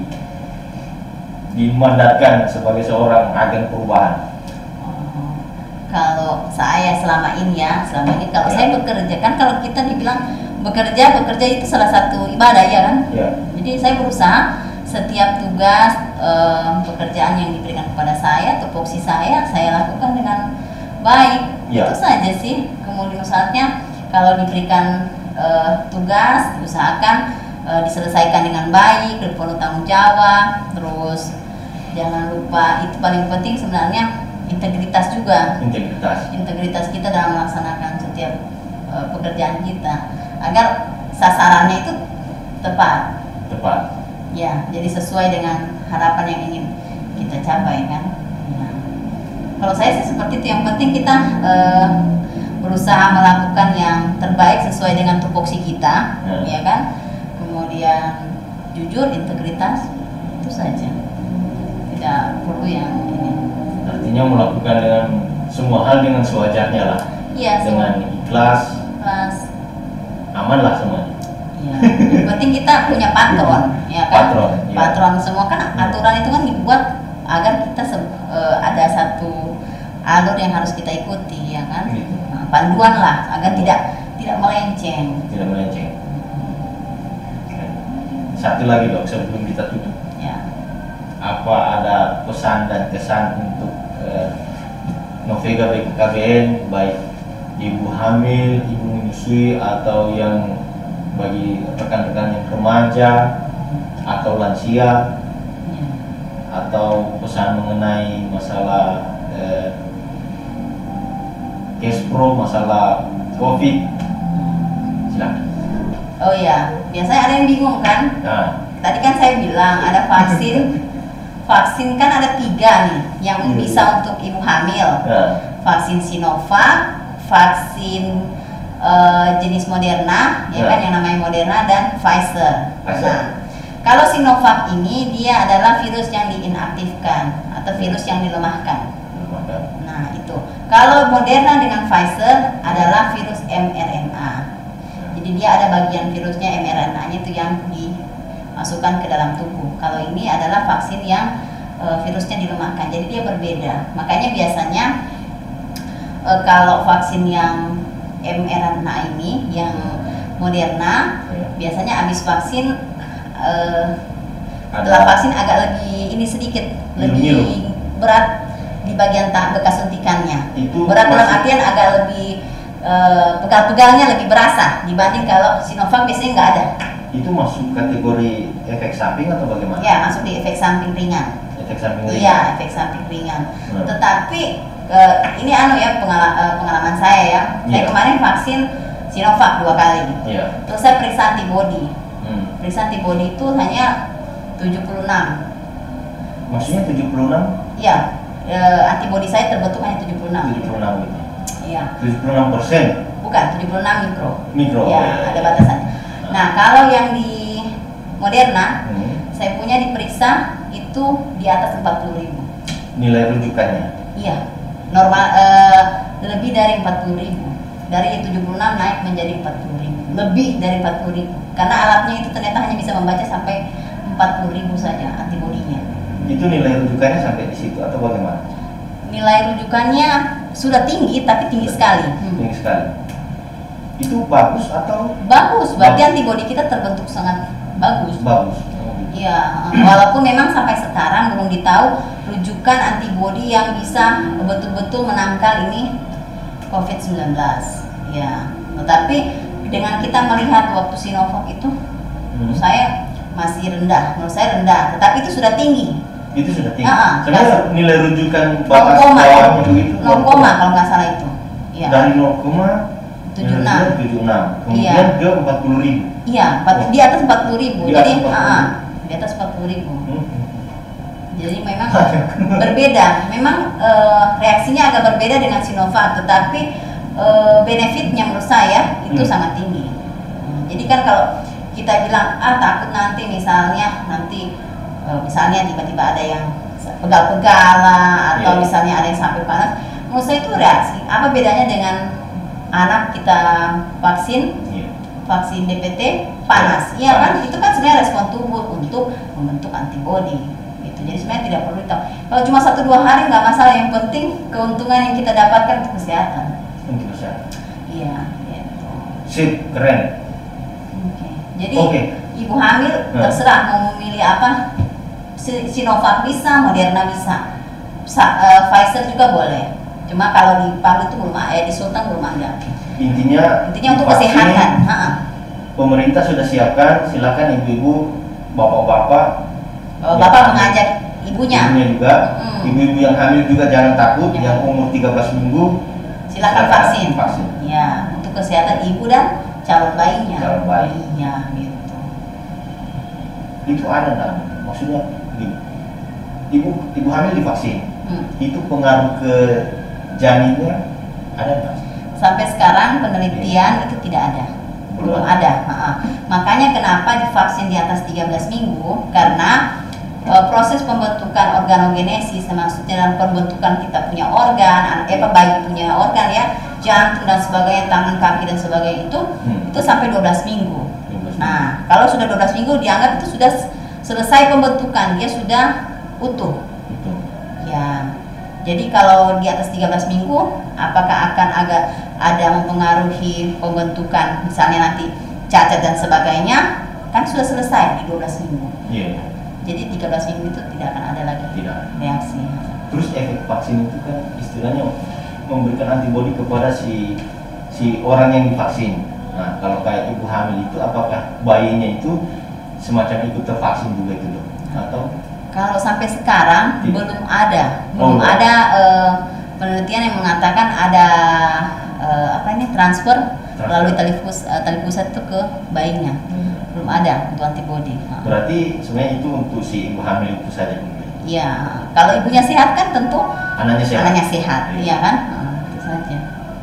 dimandatkan sebagai seorang agen perubahan. oh, kalau saya selama ini ya, selama ini kalau Ya. saya bekerja kan, kalau kita dibilang bekerja, bekerja itu salah satu ibadah ya kan. Ya. Jadi saya berusaha setiap tugas eh, pekerjaan yang diberikan kepada saya, tupoksi saya, saya lakukan dengan baik. Ya. Itu saja sih. Kemudian saatnya kalau diberikan eh, tugas, usahakan eh, diselesaikan dengan baik, dan penuh tanggung jawab. Terus jangan lupa, itu paling penting sebenarnya, integritas juga. Integritas. Integritas kita dalam melaksanakan setiap eh, pekerjaan kita, agar sasarannya itu tepat. Tepat. Ya, jadi sesuai dengan harapan yang ingin kita capai kan. Ya. Kalau saya sih seperti itu, yang penting kita eh, berusaha melakukan yang terbaik sesuai dengan tupoksi kita, Ya. ya kan. Kemudian jujur, integritas, itu saja. Tidak perlu yang ini. Artinya melakukan dengan semua hal dengan sewajarnya lah, Iya, dengan ikhlas, kelas. aman lah semuanya. Ya. Yang penting kita punya patron, ya kan. Patron, iya. Patron semua kan, aturan itu kan dibuat agar kita se- eh, ada satu alur yang harus kita ikuti, ya kan. Gitu. Nah, panduan lah agar tidak tidak melenceng. Tidak melenceng. Satu lagi dok, sebelum kita tutup, Ya. apa ada pesan dan kesan untuk eh, Novega B K K B N, baik ibu hamil, ibu menyusui, atau yang bagi rekan-rekan yang remaja atau lansia, Ya. atau pesan mengenai masalah eh, cash pro, masalah COVID, silakan. Oh ya, biasanya ada yang bingung kan. Nah, Tadi kan saya bilang ada vaksin. Vaksin kan ada tiga nih yang Iya. bisa untuk ibu hamil. nah, Vaksin Sinovac, vaksin eh, jenis Moderna, ya Ya. kan, yang namanya Moderna, dan Pfizer. Pfizer. Nah, kalau Sinovac ini dia adalah virus yang diinaktifkan atau virus yang dilemahkan. Nah, itu. Kalau Moderna dengan Pfizer adalah virus mRNA. Jadi dia ada bagian virusnya, mRNA-nya itu yang dimasukkan ke dalam tubuh. Kalau ini adalah vaksin yang eh, virusnya dilemahkan. Jadi dia berbeda. Makanya biasanya eh, kalau vaksin yang mRNA ini, yang Moderna, Ya. biasanya habis vaksin eh, Ada- setelah vaksin agak lebih ini sedikit lebih Ngilu-ngilu. berat di bagian tak bekas suntikannya. Itu Berat dalam masih- artian agak lebih eh, pegal-pegalnya lebih berasa dibanding kalau Sinovac biasanya nggak ada. Itu masuk kategori efek samping atau bagaimana? Ya, masuk di efek samping ringan. Efek samping ringan. Iya, efek samping ringan. Hmm. Tetapi eh, ini anu ya, pengala- eh, pengalaman saya ya. Saya Iya. kemarin vaksin Sinovac dua kali. Iya. Terus saya periksa antibody. Hmm. Periksa antibody itu hanya tujuh puluh enam. Maksudnya tujuh puluh enam, Iya, eh, antibody saya terbentuk hanya tujuh puluh enam. tujuh puluh enam gitu. Iya, tujuh puluh enam persen bukan tujuh puluh enam mikro. mikro. Ya, ada batasannya. Nah, kalau yang di Moderna, Hmm. saya punya diperiksa itu di atas empat puluh ribu. Nilai rujukannya. Iya, normal eh, lebih dari empat puluh ribu. Dari tujuh puluh enam naik menjadi empat puluh ribu, lebih dari empat puluh ribu, karena alatnya itu ternyata hanya bisa membaca sampai empat puluh ribu saja antibodinya. Itu nilai rujukannya sampai di situ atau bagaimana? Nilai rujukannya sudah tinggi, tapi tinggi sekali. Tinggi sekali. Itu bagus atau? Bagus, berarti Bagus. antibodi kita terbentuk sangat bagus. Bagus. Iya, walaupun memang sampai sekarang belum ditahu rujukan antibodi yang bisa betul-betul menangkal ini covid sembilan belas. Ya, tetapi dengan kita melihat waktu Sinovac itu, Hmm. menurut saya masih rendah, menurut saya rendah, tetapi itu sudah tinggi. Itu sudah tinggi. Ah, ah. Sebenarnya nilai rujukan nol batas koma bawahnya begitu. nol koma kalau nggak salah itu. Iya. Dari nol koma tujuh puluh enam. tujuh puluh enam. Kemudian Iya. ke empat puluh ribu. Iya, empat- di atas empat puluh ribu. Di Jadi, atas empat puluh ah, ribu. di atas empat puluh ribu. Hmm. Jadi memang berbeda. Memang eh, reaksinya agak berbeda dengan Sinovac, tetapi eh, benefitnya menurut saya itu Hmm. sangat tinggi. Jadi kan kalau kita bilang ah takut nanti misalnya nanti eh, misalnya tiba-tiba ada yang pegal-pegal lah atau Iya. misalnya ada yang sampai panas, menurut saya itu reaksi. Apa bedanya dengan anak kita vaksin Iya. vaksin D P T panas, iya kan? Panas. Itu kan sebenarnya respon tubuh untuk membentuk antibodi. Gitu. Jadi sebenarnya tidak perlu ditahu. Kalau cuma satu dua hari nggak masalah. Yang penting keuntungan yang kita dapatkan untuk kesehatan. Untuk kesehatan. Iya. Gitu. Sip, keren. Oke. Jadi Oke. ibu hamil Hmm. terserah mau memilih apa. Si- Sinovac bisa, Moderna bisa, Sa- eh, Pfizer juga boleh. Cuma kalau di Palu itu belum ada, eh, di Sultan belum ada. Intinya Intinya untuk vaksin, kesehatan. Ha-ha. Pemerintah sudah siapkan, silakan ibu-ibu, bapak-bapak, Oh, Ya. Bapak mengajak ibunya. ibunya juga, Hmm. ibu-ibu yang hamil juga jangan takut, Ya. yang umur tiga belas minggu Silakan vaksin. vaksin. Ya, untuk kesehatan ibu dan calon bayinya. Calon bayi. Iya, gitu. Itu ada nggak? Maksudnya gini, ibu ibu hamil divaksin, Hmm. itu pengaruh ke janinnya ada nggak? Sampai sekarang penelitian itu tidak ada. Belum Belum ada. Ha-ha. Makanya kenapa divaksin di atas tiga belas minggu? Karena e, proses pembentukan organogenesis, maksudnya dalam pembentukan kita punya organ, anak eh, apa bayi punya organ ya, jantung dan sebagainya, tangan, kaki dan sebagainya itu Hmm. itu sampai dua belas minggu. dua belas Nah, kalau sudah dua belas minggu dianggap itu sudah s- selesai pembentukan, dia sudah utuh. Itu. Ya. Jadi kalau di atas tiga belas minggu, apakah akan agak ada mempengaruhi pembentukan misalnya nanti cacat dan sebagainya? Kan sudah selesai di dua belas minggu. Iya. Jadi tiga belas minggu itu tidak akan ada lagi Tidak. reaksi. Terus efek vaksin itu kan istilahnya memberikan antibodi kepada si si orang yang divaksin. Nah, kalau kayak ibu hamil itu, apakah bayinya itu semacam ikut tervaksin juga itu dok? Atau Kalau sampai sekarang Tidak. belum ada, Oh, belum enggak. ada eh, penelitian yang mengatakan ada eh, apa ini transfer Transfer. melalui tali pus eh, tali pusat itu ke bayinya. Belum ada untuk antibodi. Ha. berarti sebenarnya itu untuk si ibu hamil itu saja? Iya, kalau ibunya sehat kan tentu Anaknya sehat. anaknya sehat, Iya. iya kan? Ha, itu saja.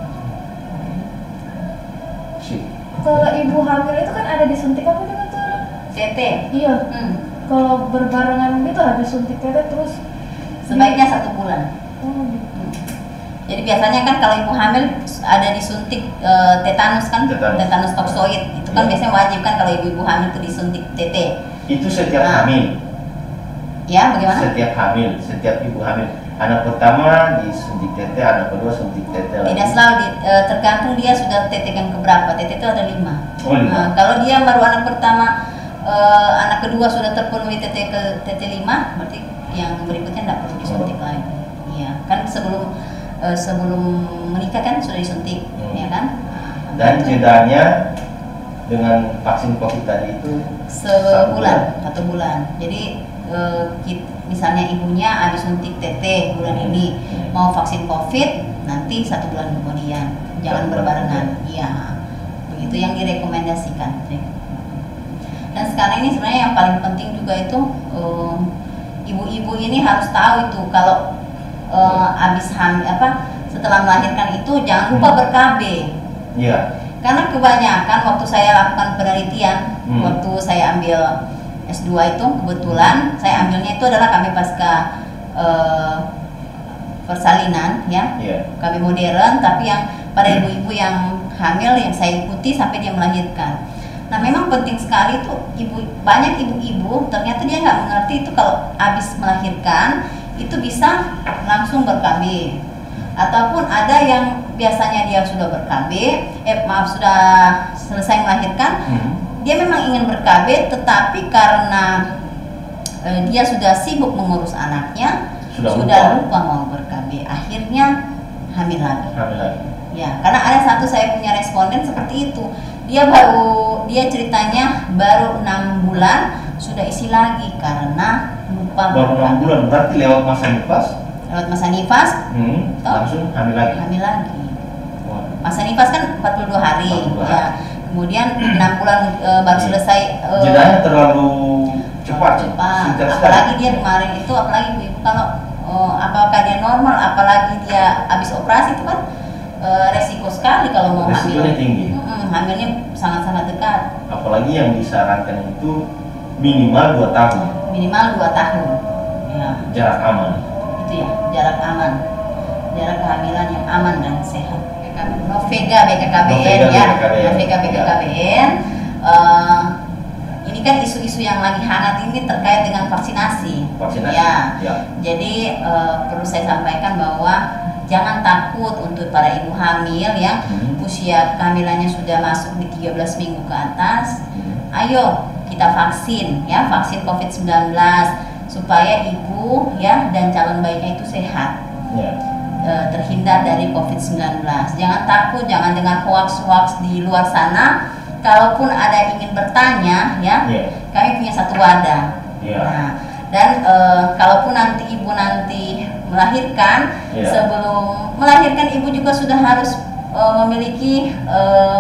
Si. Kalau ibu hamil itu kan ada disuntik apa juga tuh? C T. Iya. Hmm. Kalau berbarengan gitu habis suntik tete terus Sebaiknya satu bulan. oh gitu. Jadi biasanya kan kalau ibu hamil ada disuntik eh, tetanus kan, Tetanus. toksoid. Itu kan Iya. biasanya wajib kan kalau ibu-ibu hamil itu disuntik T T. Itu setiap Nah. hamil. Ya, bagaimana? Setiap hamil, setiap ibu hamil. Anak pertama disuntik tete, anak kedua suntik tete lagi. Tidak selalu di- eh, tergantung dia sudah T T kan keberapa. T T itu ada lima. Oh, lima. Nah, kalau dia baru anak pertama, eh, anak kedua sudah terpenuhi T T ke T T lima, berarti yang berikutnya tidak perlu disuntik Oh. lagi. Iya, kan sebelum eh, sebelum menikah kan sudah disuntik, Hmm. ya kan? Dan Itu jedanya dengan vaksin COVID tadi itu satu sebulan, satu bulan. Jadi eh, kit- misalnya ibunya habis suntik T T bulan Hmm. ini, Hmm. mau vaksin COVID nanti satu bulan kemudian, jangan Satu bulan berbarengan. Iya, begitu yang direkomendasikan. Dan sekarang ini sebenarnya yang paling penting juga itu eh, ibu-ibu ini harus tahu itu kalau eh, habis hamil apa setelah melahirkan itu jangan lupa Hmm. ber-K B. Iya. Karena kebanyakan waktu saya lakukan penelitian, Hmm. waktu saya ambil S dua itu kebetulan saya ambilnya itu adalah kami pasca eh, persalinan ya, Iya. K B modern, tapi yang pada ibu-ibu yang hamil yang saya ikuti sampai dia melahirkan. Nah memang penting sekali tuh ibu, banyak ibu-ibu ternyata dia nggak mengerti itu kalau habis melahirkan itu bisa langsung ber-K B, ataupun ada yang biasanya dia sudah ber-K B, eh maaf sudah selesai melahirkan, Hmm. dia memang ingin ber-K B tetapi karena eh, dia sudah sibuk mengurus anaknya, Sudah sudah, lupa. lupa mau ber-K B, akhirnya hamil lagi. Hamil lagi. Ya, karena ada satu saya punya responden seperti itu. Dia baru dia ceritanya baru enam bulan sudah isi lagi karena lupa Baru enam ber-K B. bulan berarti lewat masa nifas. Lewat masa nifas Hmm. Toh? Langsung hamil lagi. hamil lagi. Wah. Masa nifas kan empat puluh dua hari. empat puluh dua Ya. Kemudian enam bulan e, baru Iya. selesai e, Jedanya terlalu cepat, ya? cepat. Singkat sekali. Apalagi dia kemarin itu apalagi ibu kalau e, apakah dia normal, apalagi dia habis operasi itu kan e, resiko sekali kalau mau Resikonya hamil. tinggi. Mm-mm, hamilnya sangat-sangat dekat. Apalagi yang disarankan itu minimal dua tahun. Minimal dua tahun. Ya, Jarak aman. itu ya, jarak aman. Jarak kehamilan yang aman dan sehat. Novega B K K B N Novega ya. B K K B N. Novega B K K B N. Eh, ini kan isu-isu yang lagi hangat ini terkait dengan vaksinasi. Vaksinasi. Ya. Ya. Jadi eh, perlu saya sampaikan bahwa jangan takut untuk para ibu hamil yang Hmm. usia kehamilannya sudah masuk di tiga belas minggu ke atas. Hmm. Ayo kita vaksin ya, vaksin covid sembilan belas supaya ibu ya dan calon bayinya itu sehat, Ya. e, terhindar dari covid sembilan belas. Jangan takut, jangan dengar hoax-hoax di luar sana. Kalaupun ada ingin bertanya ya, Ya. kami punya satu wadah. Ya. Nah, dan e, kalaupun nanti ibu nanti melahirkan, Ya. sebelum melahirkan ibu juga sudah harus e, memiliki e,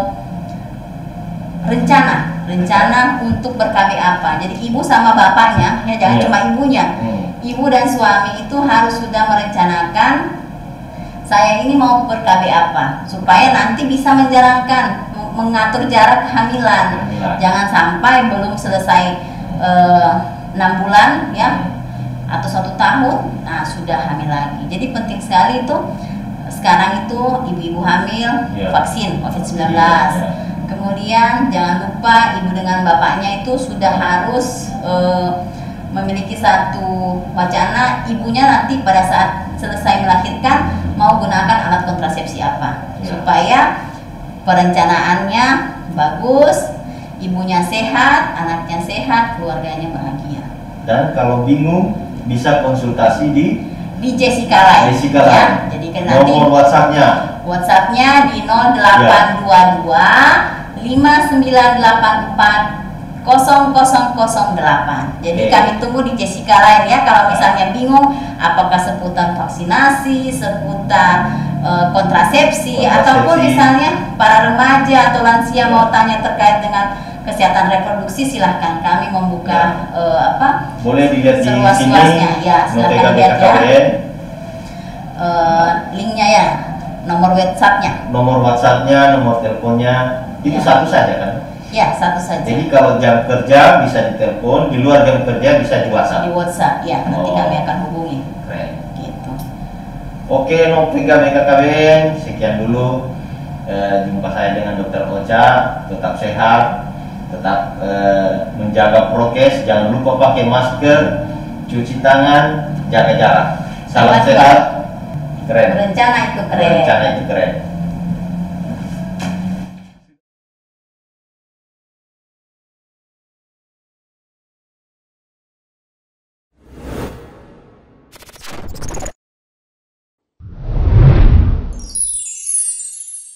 rencana rencana untuk ber-K B apa. Jadi ibu sama bapaknya ya, jangan Iya. cuma ibunya. Hmm. Ibu dan suami itu harus sudah merencanakan saya ini mau ber-K B apa supaya nanti bisa menjalankan m- mengatur jarak kehamilan. Kehamilan. Jangan sampai belum selesai eh, enam bulan ya atau satu tahun, nah sudah hamil lagi. Jadi penting sekali itu sekarang itu ibu-ibu hamil Iya. vaksin covid sembilan belas. Iya, iya. Kemudian jangan lupa ibu dengan bapaknya itu sudah harus eh, memiliki satu wacana ibunya nanti pada saat selesai melahirkan mau gunakan alat kontrasepsi apa Ya. supaya perencanaannya bagus, ibunya sehat, anaknya sehat, keluarganya bahagia. Dan kalau bingung bisa konsultasi di Di Jessica Rai. Jessica Ya, Rai. jadi kan nanti Nomor WhatsApp-nya. WhatsApp-nya di nol delapan dua dua lima sembilan delapan empat nol nol nol delapan. Jadi Oke. kami tunggu di Jessica Rai ya kalau misalnya bingung apakah seputar vaksinasi, seputar eh, kontrasepsi, Kontrasepsi. ataupun misalnya para remaja atau lansia mau tanya terkait dengan kesehatan reproduksi, silahkan kami membuka eh, apa Boleh dilihat di sini. seluas-luasnya ya, Novega silahkan dilihat ya. B K K B N. Eh, linknya ya, nomor WhatsApp-nya. Nomor WhatsApp-nya, nomor teleponnya itu Ya. satu saja kan. Ya, satu saja. Jadi kalau jam kerja bisa ditelepon, di luar jam kerja bisa di WhatsApp. Di WhatsApp ya, nanti Oh. kami akan hubungi Keren. gitu. Oke, Novega B K K B N, sekian dulu eh, jumpa saya dengan Dokter Ocha. Tetap sehat, tetap eh, menjaga prokes, jangan lupa pakai masker, cuci tangan, jaga jarak. Salam Hebat, sehat, keren. Berencana itu keren. Rencana itu keren.